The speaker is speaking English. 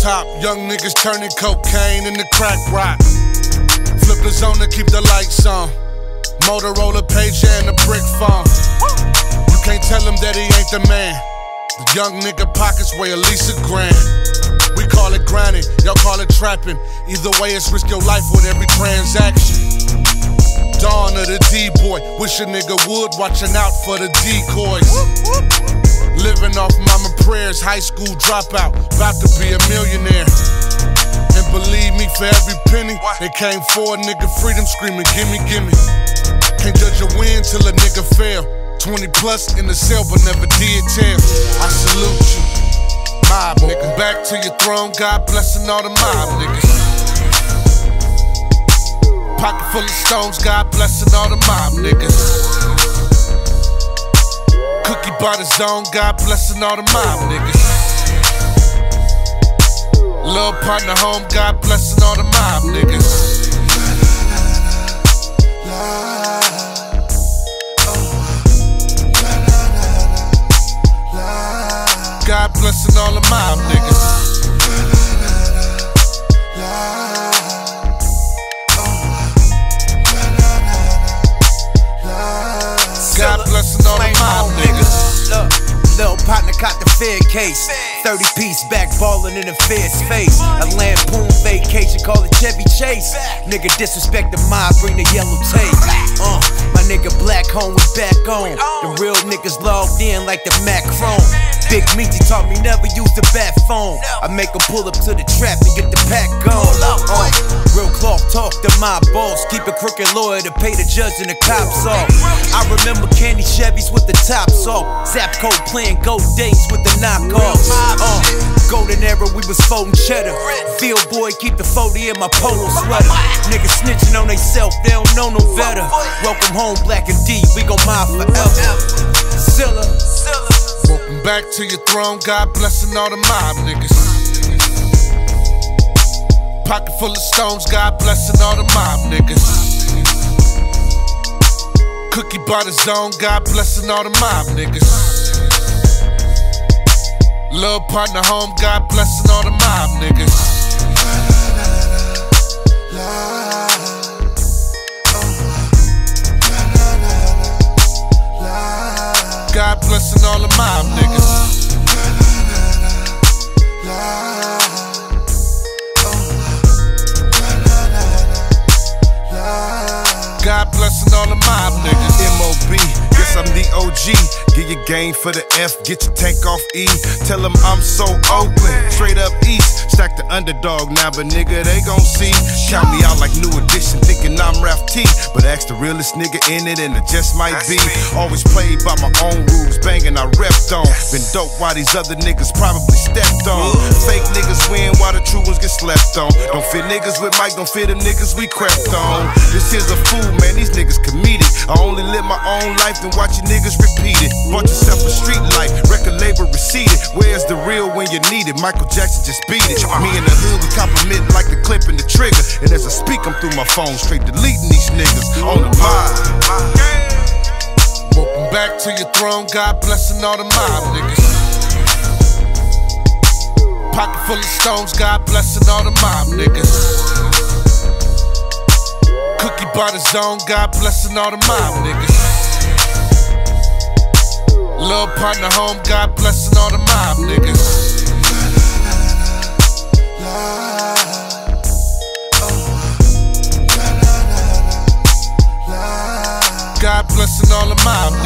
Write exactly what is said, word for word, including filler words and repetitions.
top, young niggas turning cocaine into crack rock. Flip the zone to keep the lights on. Motorola pager and a brick phone. You can't tell him that he ain't the man. The young nigga pockets weigh at least a grand. We call it grinding, y'all call it trapping. Either way, it's risk your life with every transaction. Dawn of the D-boy, wish a nigga would, watching out for the decoys. Living off mama prayers, high school dropout, about to be a millionaire. And believe me, for every penny, it came for a nigga freedom screaming, gimme, gimme. Can't judge a win till a nigga fail. twenty plus in the cell, but never did tell. I salute you, mob nigga. Back to your throne, God blessing all the mob niggas. Pocket full of stones, God blessing all the mob niggas. Cookie by the zone, God blessing all the mob niggas. Lil' partner home, God blessing all the mob niggas. God blessing all the mob niggas. God blessing all the mob niggas. Look, Lil' partner caught the Fed case. thirty piece back ballin' in the Fed's face. A lampoon vacation, call it Chevy Chase. Nigga disrespect the mob, bring the yellow tape. Uh, my nigga Black Home was back on. The real niggas logged in like the Macron. Big Meaty taught me never use the bat phone. I make him pull up to the trap and get the pack gone. Uh, real cloth talk to my boss. Keep a crooked lawyer to pay the judge and the cops off. I remember candy Chevys with the tops off. Zapco playing gold days with the knockoffs. Uh, golden era, we was folding cheddar. Field boy, keep the forty in my polo sweater. Niggas snitching on they self, they don't know no better. Welcome home, Black and D, we gon' mob forever. Zilla. Welcome back to your throne, God blessing all the mob niggas. Pocket full of stones, God blessing all the mob niggas. Cookie by the zone, God blessing all the mob niggas. Lil' partner home, God blessing all the mob niggas. God blessing all the mob niggas. God blessing all the mob niggas. M O B, guess I'm the O G. Get your game for the F, get your tank off E. Tell them I'm so Oakland, straight up east. Stack the underdog now, but nigga, they gon' see. Count me out like New Edition, thinking I'm Ralph T. But ask the realest nigga in it, and it just might be. Always played by my own rules, banging I repped on. Been dope while these other niggas probably stepped on. Fake niggas win while the true ones get slept on. Don't fit niggas with Mike, don't fit them niggas we crept on. This here's a fool, man, these niggas comedic. I only live my own life, then watch you niggas repeat it. Bought yourself a street life, record label receded. Where's the real when you need it? Michael Jackson just beat it. Me and the hood, we compliment like the clip and the trigger. And as I speak, I'm through my phone, straight deleting these niggas on the mob. Welcome back to your throne, God blessing all the mob niggas. Pocket full of stones, God blessing all the mob niggas. Cookie by the zone, God blessing all the mob niggas. Lil' partner home, God blessing all the mob niggas. God blessing all the mob niggas.